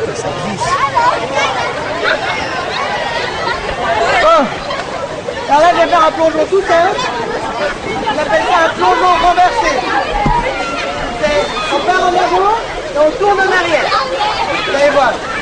Ça glisse. Oh. Arrête de faire un plongeon tout seul. On appelle ça un plongeon renversé. On part en avant et on tourne en arrière. Vous allez voir.